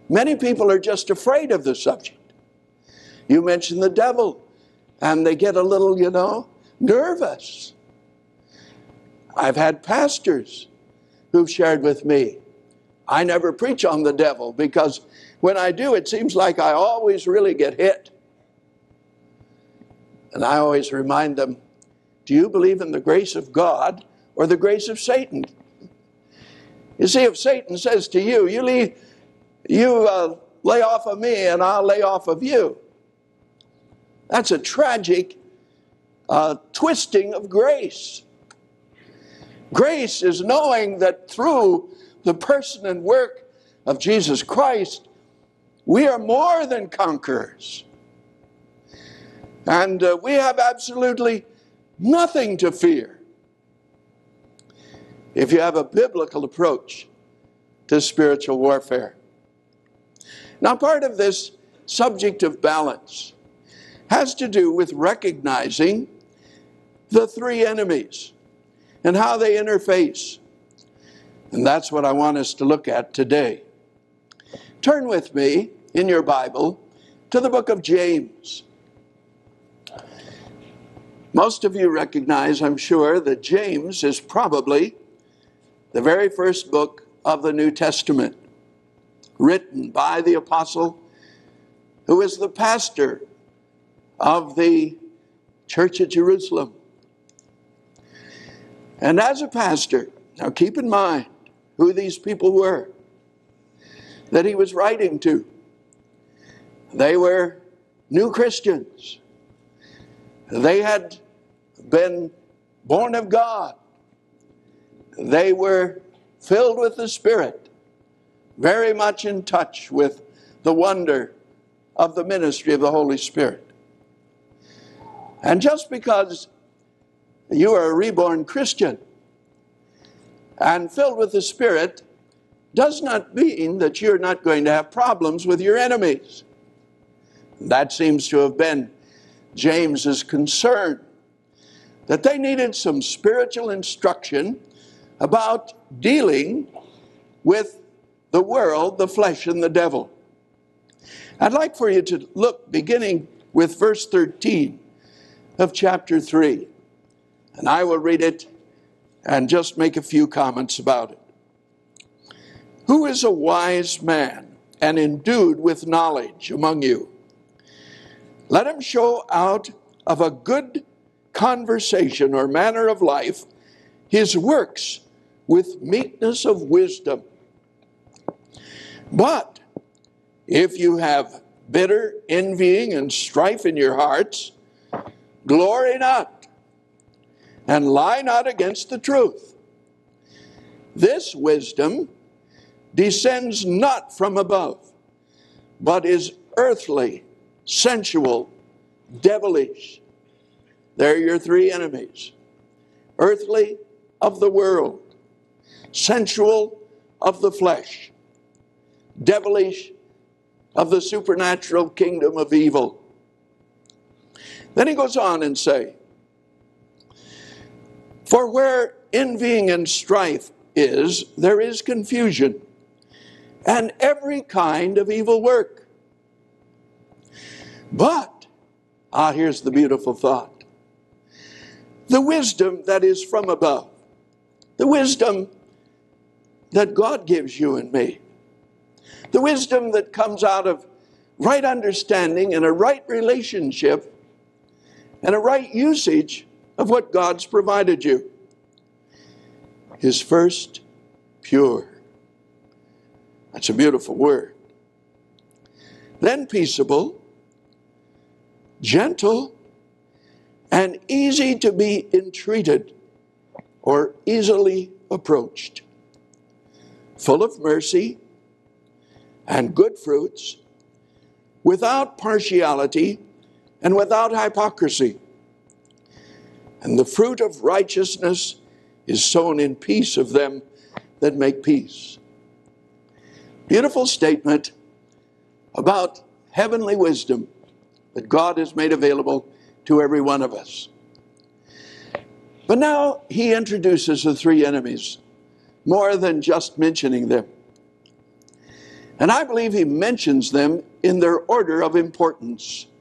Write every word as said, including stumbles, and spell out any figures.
Many people are just afraid of the subject. You mention the devil, and they get a little, you know, nervous. I've had pastors who've shared with me, I never preach on the devil because when I do, it seems like I always really get hit. And I always remind them, do you believe in the grace of God or the grace of Satan? You see, if Satan says to you, you, leave, you uh, lay off of me and I'll lay off of you, that's a tragic uh, twisting of grace. Grace is knowing that through the person and work of Jesus Christ, we are more than conquerors. And uh, we have absolutely nothing to fear if you have a biblical approach to spiritual warfare. Now, part of this subject of balance has to do with recognizing the three enemies and how they interface. And that's what I want us to look at today. Turn with me in your Bible to the book of James. Most of you recognize, I'm sure, that James is probably the very first book of the New Testament, written by the apostle who is the pastor of the church at Jerusalem. And as a pastor, now keep in mind who these people were that he was writing to. They were new Christians. They had been born of God. They were filled with the Spirit, very much in touch with the wonder of the ministry of the Holy Spirit. And just because you are a reborn Christian and filled with the Spirit does not mean that you're not going to have problems with your enemies. That seems to have been James's concern, that they needed some spiritual instruction about dealing with the world, the flesh, and the devil. I'd like for you to look beginning with verse thirteen of chapter three. And I will read it and just make a few comments about it. Who is a wise man and endued with knowledge among you? Let him show out of a good conversation or manner of life his works with meekness of wisdom. But if you have bitter envying and strife in your hearts, glory not, and lie not against the truth. This wisdom descends not from above, but is earthly, sensual, devilish. There are your three enemies. Earthly, of the world. Sensual, of the flesh. Devilish, of the supernatural kingdom of evil. Then he goes on and say, for where envying and strife is, there is confusion, and every kind of evil work. But, ah, here's the beautiful thought. The wisdom that is from above, the wisdom that God gives you and me, the wisdom that comes out of right understanding and a right relationship and a right usage of what God's provided you, is first pure. That's a beautiful word. Then peaceable, gentle, and easy to be entreated or easily approached, full of mercy and good fruits, without partiality and without hypocrisy. And the fruit of righteousness is sown in peace of them that make peace. Beautiful statement about heavenly wisdom that God has made available to every one of us. But now he introduces the three enemies, more than just mentioning them. And I believe he mentions them in their order of importance.